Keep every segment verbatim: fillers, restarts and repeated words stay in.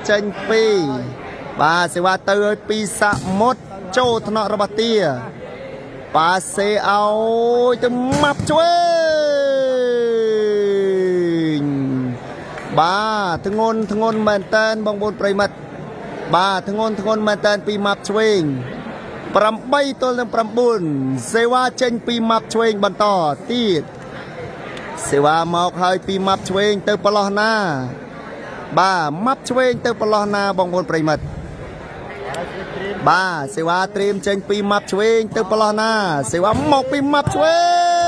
ចេញពីបាទសេវាទៅឲ្យពីសាក់មុតចូលថ្នាក់របស់ទាប៉ាសេឲ្យទៅម៉ាប់ឆ្វេងបាទធ្ងន់ធ្ងន់មែនតើបងប្អូនប្រិមិត្តបាទធ្ងន់ធ្ងន់មែនតើពីម៉ាប់ឆ្វេងប្រាំបីទល់នឹងប្រាំបួនសេវាចេញពីម៉ាប់ឆ្វេងបន្តទៀតសេវាមកហើយពីម៉ាប់ឆ្វេងទៅប្រឡោះណាបាទម៉ាប់ឆ្វេងទៅប្រឡោះណាបងប្អូនប្រិមិត្តបាទសេវាត្រៀមចេញពីម៉ាប់ឆ្វេងទៅប្រឡោះណាសេវាមកពីម៉ាប់ឆ្វេ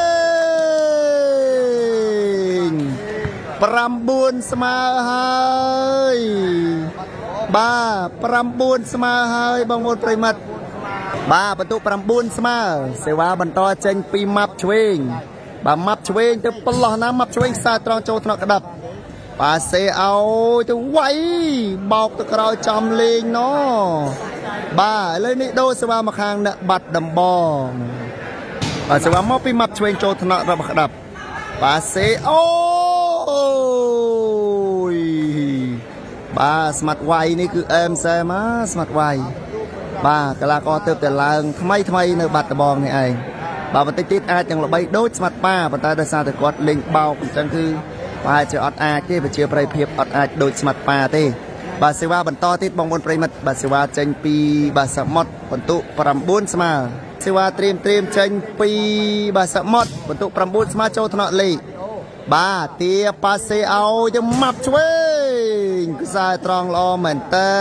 ងប្រាំបួនស្មើហើយបាទប្រាំបួនស្មើហើយបងប្អូនប្រិមិត្តបាទបន្ទុកប្រាំបួនស្មើសេវាបន្តចេញពីម៉ាប់ឆ្វេងបាទម៉ាប់ឆ្វេងទៅប្រឡោះណាម៉ាប់ឆ្វេងខ្សែត្រង់ចូលថ្នាក់ក្តាប់ប៉ាសេឲ្យទៅវាយបោកទៅក្រោយចំលេងណបាទឥឡូវនេះដូរសេវាមកខាងអ្នកបាត់ដំបងបាទសេវាមកពីម៉ាប់ឆ្វេងចូលថ្នាក់របស់ក្តាប់ប៉ាសេអូយបាទស្មាត់វាយនេះគឺអែមសែមស្មាត់វាយបាទកីឡាករទើបតែឡើងថ្មីថ្មីនៅបាត់ដំបងនេះឯងបាទបន្តិចទៀតអាចនឹងល្បីដូចស្មាត់ប៉ាប៉ុន្តែដោយសារតែគាត់លេងបោកអញ្ចឹងគឺប្រហែលជាអត់អាចទេប្រជាប្រិយភាពអត់អាចដូចស្មាត់ប៉ាទេបាទសេវាបន្តទៀតបងប្អូនប្រិមិត្តបាទសេវាចេញពីបាទសមុទ្របន្ទុកប្រាំបួនស្មើសេវាត្រៀមត្រៀមចេញពីបាទសមុទ្របន្ទុកប្រាំបួនស្មើចូលថ្នាក់លេខបាទទាប៉ាសេឲ្យទៅម៉ាប់ឆ្វេងខ្សែត្រង់ល្អមែនតើ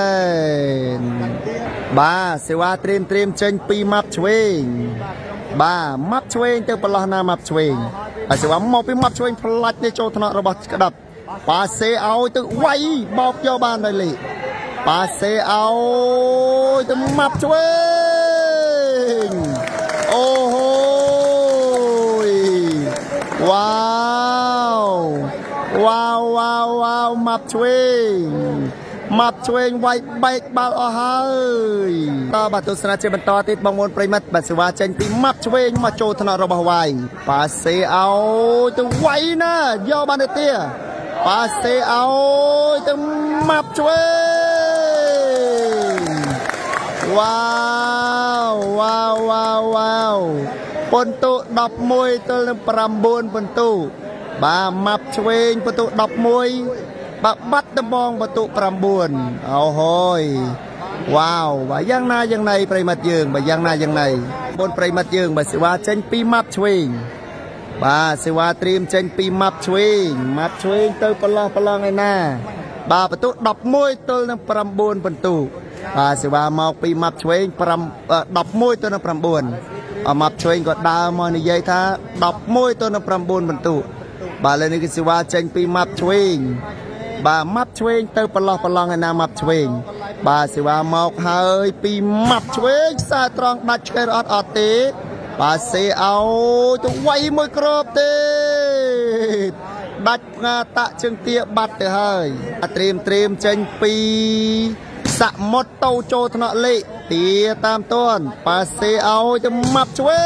បាទសេវាត្រៀមត្រៀមចេញពីម៉ាប់ឆ្វេងបាទម៉ាប់ឆ្វេងទៅប្រឡោះណាម៉ាប់ឆ្វេងហើយសេវាមកពីម៉ាប់ឆ្វេងផ្លាច់នេះចូលថ្នាក់របស់ក្តាប់ប៉ាសេឲ្យទៅវាយបោកយកបានដោយលេខប៉ាសេឲ្យទៅម៉ាប់ឆ្វេងអូហូយវ៉ាវវ៉ាវវ៉ាវវ៉ាវម៉ាប់ឆ្វេងម៉ាប់ឆ្វេងវាយបែកបាល់អស់ហើយតើបាទទស្សនាជាបន្តទៀតបងប្អូនប្រិមិត្តបាទសេវាចេញពីម៉ាប់ឆ្វេងមកចូលថ្នាក់របស់វាយប៉ាសេឲ្យទៅវាយណាយកបានទៅទៀតប៉ាសេឲ្យទៅម៉ាប់ឆ្វេងវ៉ាវវ៉ាវវ៉ាវវ៉ាវបន្ទុកដប់មួយទល់នឹងប្រាំបួនបន្ទុកបាទម៉ាប់ឆ្វេងបន្ទុកដប់មួយបាទបាត់ដំបងបន្ទុកប្រាំបួនអូហើយវ៉ាវបាទយ៉ាងណាយ៉ាងណីប្រិមិត្តយើងបាទយ៉ាងណាយ៉ាងណីបងប្រិមិត្តយើងបាទសេវាចេញពីម៉ាប់ឆ្វេងបាទសេវាត្រៀមចេញពីម៉ាប់ឆ្វេងម៉ាប់ឆ្វេងទៅប្រឡោះប្រឡងឯណាបាទបន្ទុកដប់មួយទល់នឹងប្រាំបួនបន្ទុកបាទសេវាមកពីម៉ាប់ឆ្វេងដប់មួយទល់នឹងប្រាំបួនអម៉ាប់ឆ្វេងក៏ដើរមកនិយាយថាដប់មួយទល់នឹងប្រាំបួនបន្ទុកបាទឥឡូវនេះគឺសេវាចេញពីម៉ាប់ឆ្វេងបាទម៉ាប់ឆ្វេងទៅប្រឡោះប្រឡងឯណាម៉ាប់ឆ្វេងបាទសេវាមកហើយពីម៉ាប់ឆ្វេងខ្សែត្រង់ដាច់ឆ្កែអត់អត់ទេបាទសេឲ្យទៅវាយមួយគ្រាប់ទេដាច់ផ្ងាតាក់ជើងទាបាត់ទៅហើយត្រៀមត្រៀមចេញពីសមុទ្រទៅចូលថ្នាក់លេខទាតាមតនប៉ាសេឲ្យទៅម៉ាប់ឆ្វេ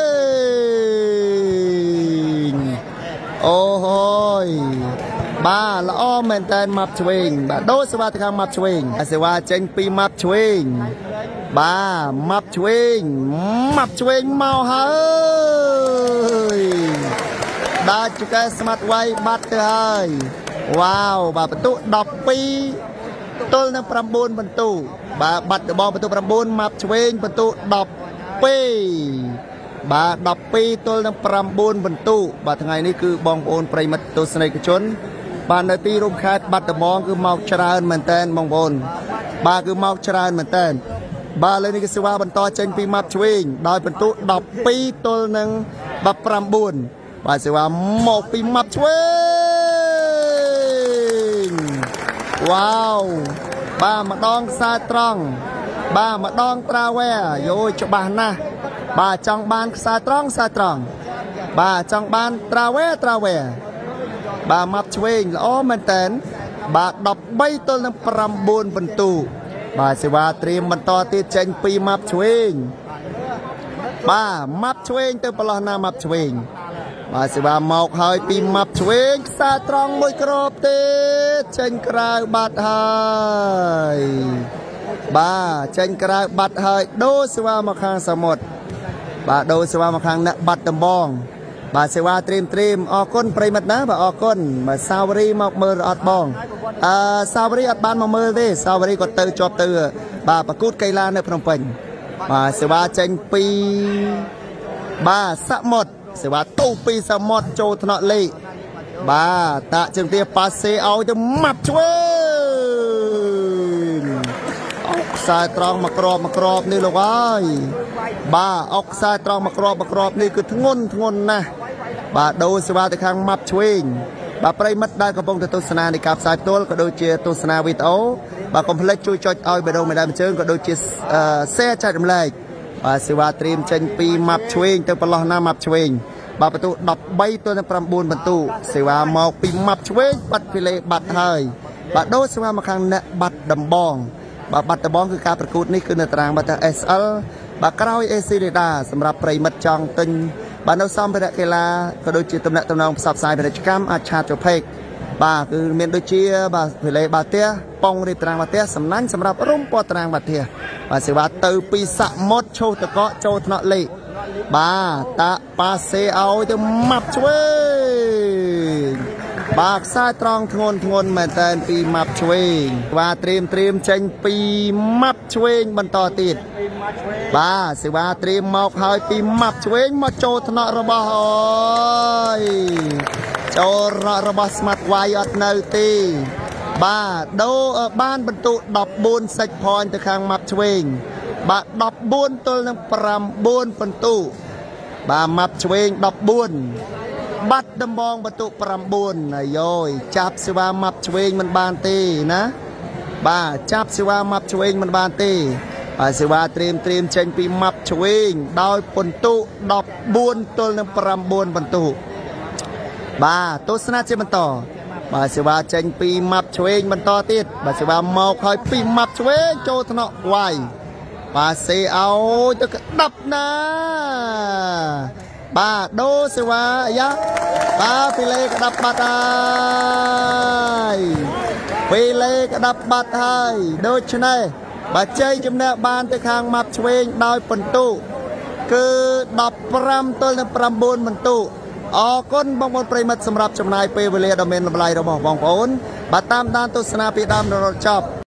ងអូហើយបាទល្អមែនតើម៉ាប់ឆ្វេងបាទដូរសេវាទៅខាងម៉ាប់ឆ្វេងសេវាចេញពីម៉ាប់ឆ្វេងបាទម៉ាប់ឆ្វេងម៉ាប់ឆ្វេងមកហើយដាច់ចកែស្មាត់វាយបាត់ទៅហើយវ៉ាវបាទបន្ទុកដប់ពីរទល់នឹងប្រាំបួនបន្ទុកបាទបាត់ដបងបន្ទុកប្រាំបួនម៉ាប់ឆ្វេងបន្ទុកដប់ពីរបាទដប់ពីរទល់នឹងប្រាំបួនបន្ទុកបាទថ្ងៃនេះគឺបងប្អូនប្រិមិត្តទស្សនិកជនបាទនៅទីរួមខេត្តបាត់ដំបងគឺមកច្រើនមែនតើបងប្អូនបាទគឺមកច្រើនមែនតើបាទឥឡូវនេះគឺសេវាបន្តចេញពីម៉ាប់ឆ្វេងដោយបន្ទុកដប់ពីរទល់នឹងប្រាំបួនបាទសេវាមកពីម៉ាប់ឆ្វេងវ៉ាវបាទម្ដងខ្សែត្រង់បាទម្ដងត្រាវែយោច្បាស់ណាស់បាទចង់បានខ្សែត្រង់ខ្សែត្រង់បាទចង់បានត្រាវែត្រាវែបាទម៉ាប់ឆ្វេងល្អមែនតើបាទដប់បីទល់នឹងប្រាំបួនបន្ទុកបាទសេវាត្រៀមបន្តទៀតចេញពីម៉ាប់ឆ្វេងបាទម៉ាប់ឆ្វេងទៅប្រឡោះណាម៉ាប់ឆ្វេង bà sẽ vào một hơi pin mập chuyên xa trong môi crop tê trên cài bát hơi bà trên cài bát hơi đô sẽ vào một hàng số một bà đô sẽ vào một hàng nợ bát tầm bong bà sẽ vào trim trim ở con prey mặt ná và ở con mà sao bari một mơ ọt bong à sao bari ọt ban một mơ thế sao bari còn từ cho từ bà bà cút cây lan ở Phnom Penh bà sẽ vào trên pi bà sạ một sẽ vào tu pi sạ một cho thọ lệ bà tạ trường tia passe ao cho mập chuối ốc sai tròn mặc rọp mặc rọpนี่ลูกเอ้ยbà ốc sai tròn mặcรอบmặcรอบนี่คือทงนทงนนะbàดูสิว่าแต่ข้างมับช่วยbàไปมัดได้กระพงตัวสนาในกับสายตัวก็ดูเชียตัวสนาวิโอbàคอมเพล็กช่วยจอยเอาไปดูไม่ได้มันเชิงก็ดูเชียเสียใจดำเลยbàสิว่าเตรียมเชนปีมับช่วยตัวปลอกหน้ามับช่วยbàประตูดับใบตัวในประมูลประตูสิว่าหมอกปีมับช่วยบัดพิเลบัดเฮยbàดูสิว่ามาข้างเนบัดดำบองbàบัดดำบองคือการประกวดนี่คือในตารางบัตรเอสเอลbàกล้าเอซีเรดาสำหรับปริมัดจองตึงbà nấu xong về đại kia là có đôi chia tâm nạn tâm nông sập sai về đại camอาชาจบเพกbàคือเมียนโดยเชียbà vềเลยbàเตี้ยปองในตารางbàเตี้ยสำนักสำหรับรุ่มปอตารางbàเตี้ยbàสิว่าตือปีสะมดโชตะเกาะโจทนเละbàตะปาเซเอาจะมับช่วยบากซ้ายตรองทงนทงนมาเตินปีมับช่วยว่าเตรียมเตรียมเชนปีมับช่วยบรรทอติดบ้าสิว่าเตรียมหมอกหอยปีมับช่วยมาโจทนะระบายโจระระบาสมัดไวอัดเนตีบ้าดูบ้านบรรทุดอกบุญใส่พรตะคางมับช่วยบ้าดอกบุญตัวนึงปรำบุญบรรทุบ้ามับช่วยดอกบุญบัดดำบองประตูปรำบุญนายโยยจับสิว่ามับช่วยมันบานตีนะบ้าจับสิว่ามับช่วยมันบานตีป่าสิว่าเตรียมเตรียมเชนปีมับช่วยดาวปนตุดอกบุญตัวนึงปรำบุญบรรทุบ้าตุสนาเจมันต่อป่าสิว่าเชนปีมับช่วยมันต่อติดป่าสิว่าเมาคอยปีมับช่วยโจทนะไวป่าเสียเอาจะดับนะbà đôสิวะยะbàพิเลกดับบัดให้พิเลกดับบัดให้โดยชนะbàใจจำเนบานตะคางมับช่วยดาวปนตุคือดับปรำตัวในปรำบุญมันตุออกก้นบางบนปริมัดสำหรับจำนายเปเวเลียดอมเมนลำลายระบบบองโอนบัดตามด้านตุสนาปีดามรถจับ